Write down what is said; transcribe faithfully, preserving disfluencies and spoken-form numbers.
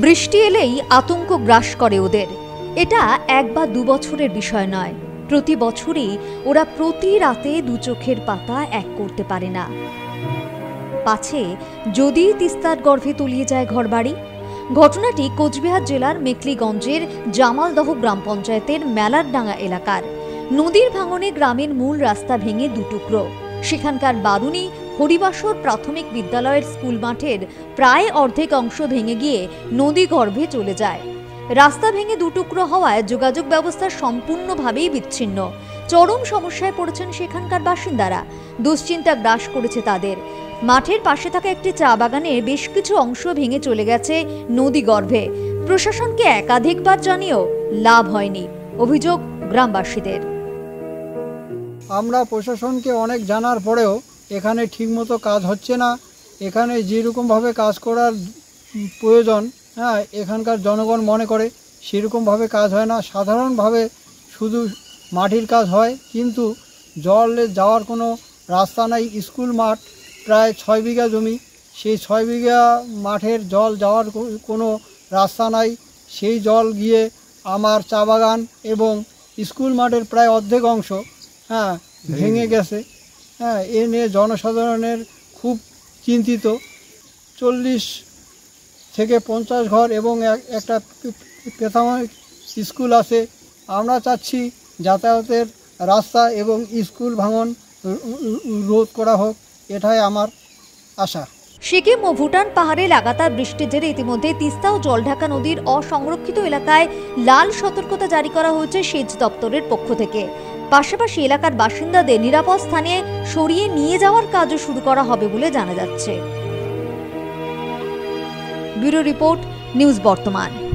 বৃষ্টি এলেই আতঙ্ক গ্রাস করে ওদের। এটা এক বা দু বছরের বিষয় নয়, প্রতি বছরই ওরা প্রতি রাতে দু চোখের পাতা এক করতে পারে না। পাছে যদি তিস্তার গর্ভে তলিয়ে যায় ঘরবাড়ি। ঘটনাটি কোচবিহার জেলার মেখলিগঞ্জের জামালদহ গ্রাম পঞ্চায়েতের মেলারডাঙ্গা এলাকার। নদীর ভাঙনে গ্রামের মূল রাস্তা ভেঙে দুটুকরো। সেখানকার বারুণী হরিবাসর প্রাথমিক বিদ্যালয়ের স্কুল মাঠের প্রায় অর্ধেক অংশ ভেঙে গিয়ে নদী গর্ভে চলে যায়। রাস্তা ভেঙে দুটুকরো হওয়ায় যোগাযোগ ব্যবস্থা সম্পূর্ণভাবেই বিচ্ছিন্ন। চরম সমস্যায় পড়েছেন সেখানকার বাসিন্দারা। দুশ্চিন্তা গ্রাস করেছে তাদের। মাঠের পাশে থাকা একটি চা বাগানের বেশ কিছু অংশ ভেঙে চলে গেছে নদী গর্ভে। প্রশাসনকে একাধিকবার জানিয়েও লাভ হয়নি, অভিযোগ গ্রামবাসীদের। আমরা প্রশাসনকে অনেক জানার পরেও এখানে ঠিকমতো কাজ হচ্ছে না। এখানে যেরকমভাবে কাজ করার প্রয়োজন, হ্যাঁ, এখানকার জনগণ মনে করে সেরকমভাবে কাজ হয় না। সাধারণভাবে শুধু মাটির কাজ হয়, কিন্তু জলে যাওয়ার কোনো রাস্তা নাই। স্কুল মাঠ প্রায় ছয় বিঘা জমি, সেই ছয় বিঘা মাঠের জল যাওয়ার কোনো রাস্তা নাই। সেই জল গিয়ে আমার চা বাগান এবং স্কুল মাঠের প্রায় অর্ধেক অংশ হ্যাঁ ভেঙে গেছে। হ্যাঁ, এ নিয়ে জনসাধারণের খুব চিন্তিত। চল্লিশ থেকে পঞ্চাশ ঘর এবং একটা প্রাথমিক স্কুল আছে। আমরা চাচ্ছি যাতায়াতের রাস্তা এবং স্কুল ভাঙন রোধ করা হোক, এটাই আমার আশা। সিকিম ও ভুটান পাহাড়ে লাগাতার বৃষ্টির জেরে ইতিমধ্যে তিস্তা ও জলঢাকা নদীর অসংরক্ষিত এলাকায় লাল সতর্কতা জারি করা হয়েছে সেচ দপ্তরের পক্ষ থেকে। পাশাপাশি এলাকার বাসিন্দাদের নিরাপদ স্থানে সরিয়ে নিয়ে যাওয়ার কাজও শুরু করা হবে বলে জানা যাচ্ছে। ব্যুরো রিপোর্ট, নিউজ বর্তমান।